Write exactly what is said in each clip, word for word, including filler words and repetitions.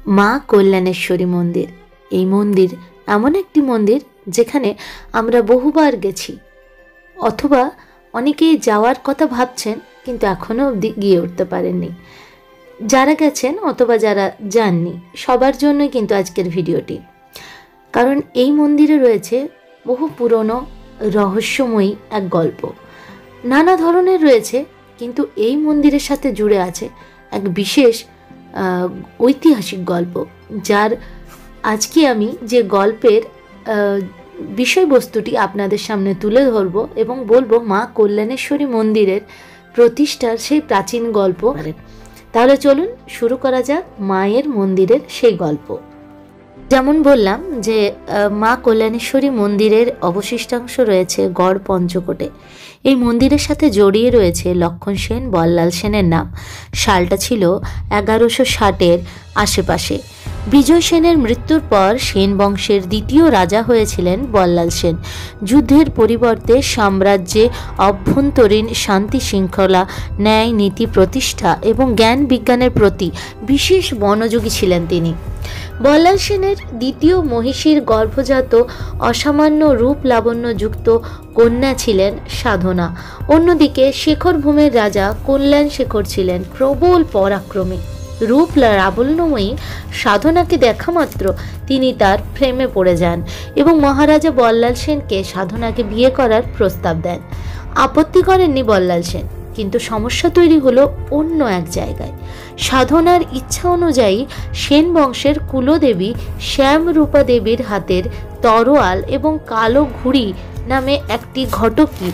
মা কল্যাণেশ্বরী মন্দির। এই মন্দির এমন একটি মন্দির যেখানে আমরা বহুবার গেছি, অথবা অনেকেই যাওয়ার কথা ভাবছেন কিন্তু এখনও অবধি গিয়ে উঠতে পারেননি। যারা গেছেন অথবা যারা যাননি সবার জন্যই কিন্তু আজকের ভিডিওটি, কারণ এই মন্দিরে রয়েছে বহু পুরনো রহস্যময়ী এক গল্প। নানা ধরনের রয়েছে, কিন্তু এই মন্দিরের সাথে জুড়ে আছে এক বিশেষ ঐতিহাসিক গল্প, যার আজকে আমি যে গল্পের বিষয়বস্তুটি আপনাদের সামনে তুলে ধরব এবং বলবো মা কল্যাণেশ্বরী মন্দিরের প্রতিষ্ঠার সেই প্রাচীন গল্প। তাহলে চলুন শুরু করা যাক মায়ের মন্দিরের সেই গল্প। যেমন বললাম যে মা কল্যাণেশ্বরী মন্দিরের অবশিষ্টাংশ রয়েছে গড় পঞ্চকোটে। এই মন্দিরের সাথে জড়িয়ে রয়েছে লক্ষণ সেন, বল্লাল সেনের নাম। সালটা ছিল এগারোশো ষাটের আশেপাশে। বিজয় সেনের মৃত্যুর পর সেন বংশের দ্বিতীয় রাজা হয়েছিলেন বল্লাল সেন। যুদ্ধের পরিবর্তে সাম্রাজ্যে অভ্যন্তরীণ শান্তি শৃঙ্খলা, ন্যায় নীতি প্রতিষ্ঠা এবং জ্ঞান বিজ্ঞানের প্রতি বিশেষ মনোযোগী ছিলেন তিনি। বল্লাল সেনের দ্বিতীয় মহিষীর গর্ভজাত অসামান্য রূপ লাবণ্যযুক্ত কন্যা ছিলেন সাধনা। অন্যদিকে শেখর ভূমের রাজা কল্যাণ শেখর ছিলেন প্রবল পরাক্রমী। রূপ লাবণ্যময়ী সাধনাকে দেখা মাত্র তিনি তার প্রেমে পড়ে যান এবং মহারাজা বল্লাল সেনকে সাধনাকে বিয়ে করার প্রস্তাব দেন। আপত্তি করেননি বল্লাল সেন, কিন্তু সমস্যা তৈরি হলো অন্য এক জায়গায়। সাধনার ইচ্ছা অনুযায়ী সেন বংশের কুলদেবী শ্যামরূপা দেবীর হাতের তরোয়াল এবং কালো ঘুড়ি নামে একটি ঘটকি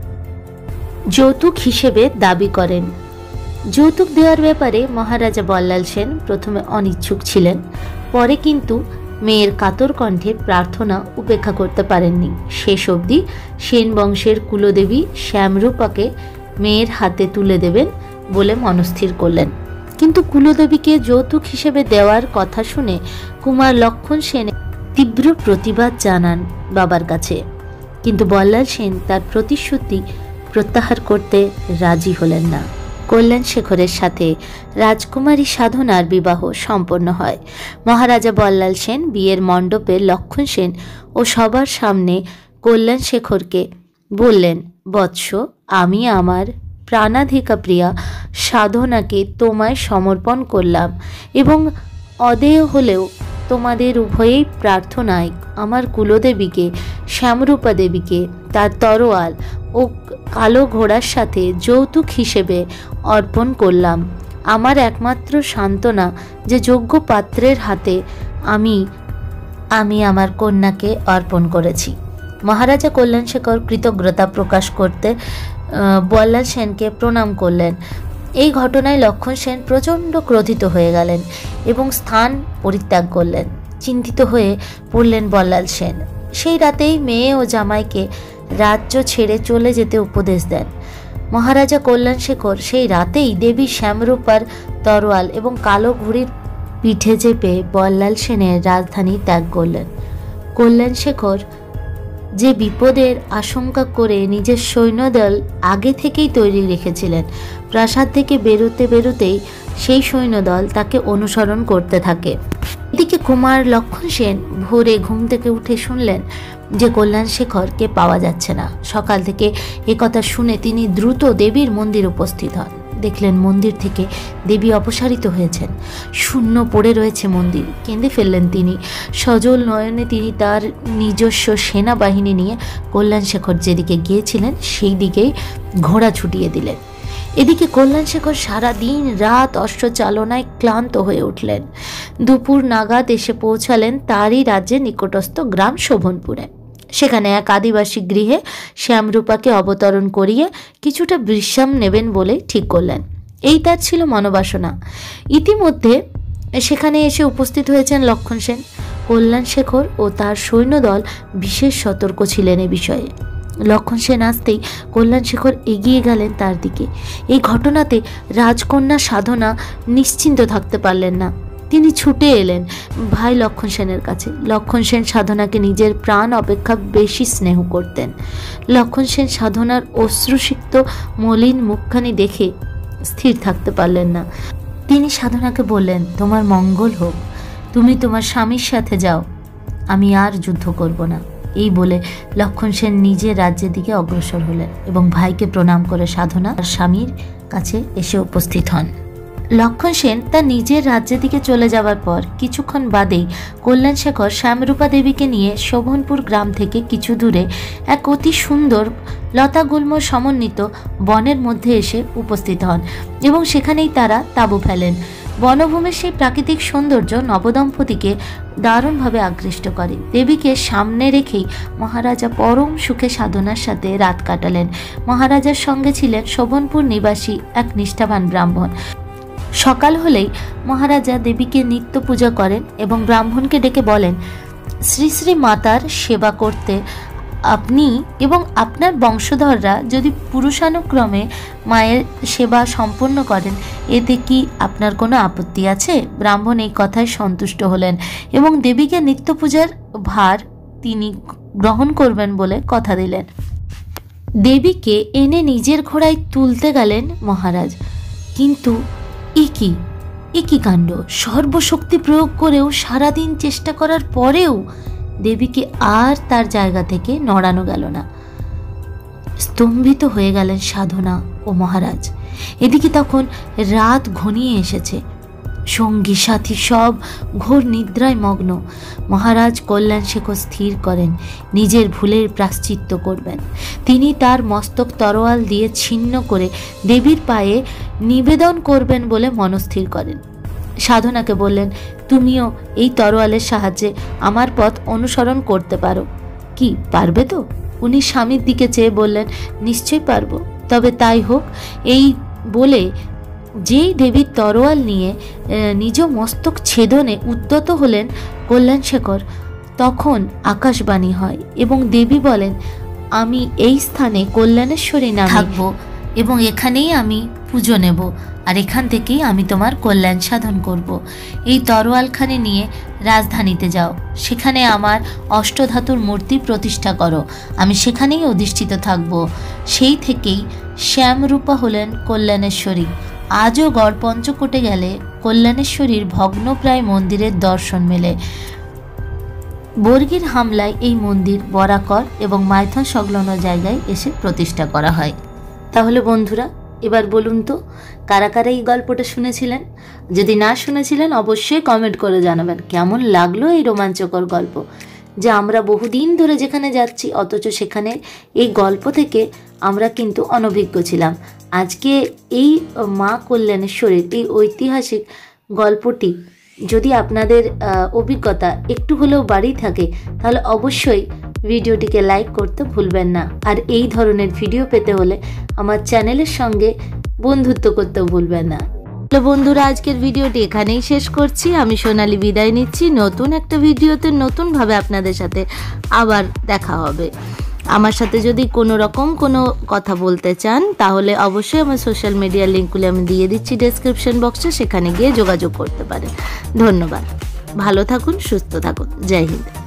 যৌতুক হিসেবে দাবি করেন। যৌতুক দেওয়ার ব্যাপারে মহারাজা বল্লাল সেন প্রথমে অনিচ্ছুক ছিলেন, পরে কিন্তু মেয়ের কাতর কণ্ঠে প্রার্থনা উপেক্ষা করতে পারেননি। শেষ অবধি সেন বংশের কুলদেবী শ্যামরূপাকে মেয়ের হাতে তুলে দেবেন বলে মনস্থির করলেন। কিন্তু কুলদেবীকে যৌতুক হিসেবে দেওয়ার কথা শুনে কুমার লক্ষণ সেন তীব্র প্রতিবাদ জানান বাবার কাছে, কিন্তু বল্লাল সেন তার প্রতিশ্রুতি প্রত্যাহার করতে রাজি হলেন না। কল্যাণ শেখরের সাথে রাজকুমারী সাধনার বিবাহ সম্পন্ন হয়। মহারাজা বল্লাল সেন বিয়ের মণ্ডপে লক্ষণ সেন ও সবার সামনে কল্যাণ শেখরকে বললেন, বৎস, আমি আমার প্রাণাধিকা প্রিয়া সাধনাকে তোমায় সমর্পণ করলাম এবং অদেয় হলেও তোমাদের উভয়েই প্রার্থনায় আমার কুলদেবীকে শ্যামরূপা দেবীকে তার তরোয়াল ও কালো ঘোড়ার সাথে যৌতুক হিসেবে অর্পণ করলাম। আমার একমাত্র সান্ত্বনা যে যোগ্য পাত্রের হাতে আমি আমি আমার কন্যাকে অর্পণ করেছি। মহারাজা কল্যাণ শেখর কৃতজ্ঞতা প্রকাশ করতে বল্লাল সেনকে প্রণাম করলেন। এই ঘটনায় লক্ষণ সেন প্রচণ্ড ক্রোধিত হয়ে গেলেন এবং স্থান পরিত্যাগ করলেন। চিন্তিত হয়ে পড়লেন বল্লাল সেন। সেই রাতেই মেয়ে ও জামাইকে রাজ্য ছেড়ে চলে যেতে উপদেশ দেন। মহারাজা কল্যাণ শেখর সেই রাতেই দেবী শ্যামরূপার তরোয়াল এবং কালো ঘুড়ির পিঠে চেপে বল্লাল সেনের রাজধানী ত্যাগ করলেন। কল্যাণ শেখর যে বিপদের আশঙ্কা করে নিজের সৈন্যদল আগে থেকেই তৈরি রেখেছিলেন, প্রাসাদ থেকে বেরোতে বেরোতেই সেই সৈন্যদল তাকে অনুসরণ করতে থাকে। এদিকে কুমার লক্ষণ সেন ভোরে ঘুম থেকে উঠে শুনলেন যে কল্যাণ শেখরকে পাওয়া যাচ্ছে না। সকাল থেকে একথা শুনে তিনি দ্রুত দেবীর মন্দির উপস্থিত হন। দেখলেন মন্দির থেকে দেবী অপসারিত হয়েছেন, শূন্য পড়ে রয়েছে মন্দির। কেঁদে ফেললেন তিনি। সজল নয়নে তিনি তার নিজস্ব সেনাবাহিনী নিয়ে কল্যাণ শেখর যেদিকে গিয়েছিলেন সেই দিকেই ঘোড়া ছুটিয়ে দিলেন। এদিকে কল্যাণ শেখর সারা দিন রাত অশ্ব চালনায় ক্লান্ত হয়ে উঠলেন। দুপুর নাগাদ এসে পৌঁছালেন তারই রাজ্যের নিকটস্থ গ্রাম শোভনপুরে। সেখানে এক আদিবাসী গৃহে শ্যামরূপাকে অবতরণ করিয়ে কিছুটা বিশ্রাম নেবেন বলে ঠিক করলেন। এই তার ছিল মনোবাসনা। ইতিমধ্যে সেখানে এসে উপস্থিত হয়েছেন লক্ষণ সেন। কল্যাণ শেখর ও তার সৈন্যদল বিশেষ সতর্ক ছিলেন এ বিষয়ে। লক্ষণ সেন আসতেই কল্যাণ শেখর এগিয়ে গেলেন তার দিকে। এই ঘটনাতে রাজকন্যা সাধনা নিশ্চিন্ত থাকতে পারলেন না। তিনি ছুটে এলেন ভাই লক্ষণ সেনের কাছে। লক্ষণ সেন সাধনাকে নিজের প্রাণ অপেক্ষা বেশি স্নেহ করতেন। লক্ষণ সেন সাধনার অশ্রুসিক্ত মলিন মুখখানি দেখে স্থির থাকতে পারলেন না। তিনি সাধনাকে বললেন, তোমার মঙ্গল হোক। তুমি তোমার স্বামীর সাথে যাও, আমি আর যুদ্ধ করব না। এই বলে লক্ষণ সেন নিজের রাজ্যের দিকে অগ্রসর হলেন এবং ভাইকে প্রণাম করে সাধনা তার স্বামীর কাছে এসে উপস্থিত হন। লক্ষণ সেন তার নিজের রাজ্যের দিকে চলে যাওয়ার পর কিছুক্ষণ বাদেই কল্যাণশেখর শ্যামরূপা দেবীকে নিয়ে শোভনপুর গ্রাম থেকে কিছু দূরে এক অতি সুন্দর লতাগুল্ম সমন্বিত বনের মধ্যে এসে উপস্থিত হন এবং সেখানেই তারা তাঁবু ফেলেন। বনভূমির সেই প্রাকৃতিক সৌন্দর্য নবদম্পতিকে দারুণভাবে আকৃষ্ট করে। দেবীকে সামনে রেখেই মহারাজা পরম সুখে সাধনার সাথে রাত কাটালেন। মহারাজার সঙ্গে ছিলেন শোভনপুর নিবাসী এক নিষ্ঠাবান ব্রাহ্মণ। সকাল হলেই মহারাজা দেবীকে নিত্য পূজা করেন এবং ব্রাহ্মণকে ডেকে বলেন, শ্রী শ্রী মাতার সেবা করতে আপনি এবং আপনার বংশধররা যদি পুরুষানুক্রমে মায়ের সেবা সম্পন্ন করেন, এতে কি আপনার কোনো আপত্তি আছে? ব্রাহ্মণ এই কথায় সন্তুষ্ট হলেন এবং দেবীকে নিত্য পূজার ভার তিনি গ্রহণ করবেন বলে কথা দিলেন। দেবীকে এনে নিজের ঘোড়ায় তুলতে গেলেন মহারাজ, কিন্তু একই একই কাণ্ড! সর্বশক্তি প্রয়োগ করেও সারাদিন চেষ্টা করার পরেও দেবীকে আর তার জায়গা থেকে নড়ানো গেল না। স্তম্ভিত হয়ে গেলেন সাধনা ও মহারাজ। এদিকে তখন রাত ঘনিয়ে এসেছে, সঙ্গী সাথী সব ঘোর নিদ্রায় মগ্ন। মহারাজ কল্যাণশেখর স্থির করেন নিজের ভুলের প্রায়শ্চিত্ত করবেন। তিনি তার মস্তক তরোয়াল দিয়ে ছিন্ন করে দেবীর পায়ে নিবেদন করবেন বলে মনস্থির করেন। সাধনাকে বললেন, তুমিও এই তরোয়ালের সাহায্যে আমার পথ অনুসরণ করতে পারো, কি পারবে তো? উনি স্বামীর দিকে চেয়ে বললেন, নিশ্চয়ই পারবো, তবে তাই হোক। এই বলে যেই দেবীর তরোয়াল নিয়ে নিজ মস্তক ছেদনে উদ্যত হলেন কল্যাণশেখর, তখন আকাশবাণী হয় এবং দেবী বলেন, আমি এই স্থানে কল্যাণেশ্বরী নামে থাকবো এবং এখানেই আমি পুজো নেব, আর এখান থেকেই আমি তোমার কল্যাণ সাধন করব। এই তরোয়ালখানি নিয়ে রাজধানীতে যাও, সেখানে আমার অষ্টধাতুর মূর্তি প্রতিষ্ঠা করো, আমি সেখানেই অধিষ্ঠিত থাকব। সেই থেকেই শ্যামরূপা হলেন কল্যাণেশ্বরী। আজও গড় পঞ্চকোটে গেলে কল্যাণেশ্বরীর ভগ্নপ্রায় মন্দিরের দর্শন মেলে। বর্গীর হামলায় এই মন্দির বরাকর এবং মাইথন সংলগ্ন জায়গায় এসে প্রতিষ্ঠা করা হয়। তাহলে বন্ধুরা, এবার বলুন তো কারা কারা এই গল্পটা শুনেছিলেন? যদি না শুনেছিলেন অবশ্যই কমেন্ট করে জানাবেন কেমন লাগলো এই রোমাঞ্চকর গল্প, যে আমরা বহুদিন ধরে যেখানে যাচ্ছি অথচ সেখানে এই গল্প থেকে আমরা কিন্তু অনভিজ্ঞ ছিলাম। আজকে এই মা কল্যাণেশ্বরীর এই ঐতিহাসিক গল্পটি যদি আপনাদের অভিজ্ঞতা একটু হলেও বাড়ি থাকে, তাহলে অবশ্যই ভিডিওটিকে লাইক করতে ভুলবেন না। আর এই ধরনের ভিডিও পেতে হলে আমার চ্যানেলের সঙ্গে বন্ধুত্ব করতেও ভুলবেন না। বন্ধুরা, আজকের ভিডিওটি এখানেই শেষ করছি। আমি সোনালি বিদায় নিচ্ছি। নতুন একটা ভিডিওতে নতুনভাবে আপনাদের সাথে আবার দেখা হবে। আমার সাথে যদি কোনো রকম কোনো কথা বলতে চান, তাহলে অবশ্যই আমার সোশ্যাল মিডিয়ার লিঙ্কগুলি আমি দিয়ে দিচ্ছি ডেসক্রিপশন বক্সে, সেখানে গিয়ে যোগাযোগ করতে পারেন। ধন্যবাদ। ভালো থাকুন, সুস্থ থাকুন। জয় হিন্দ।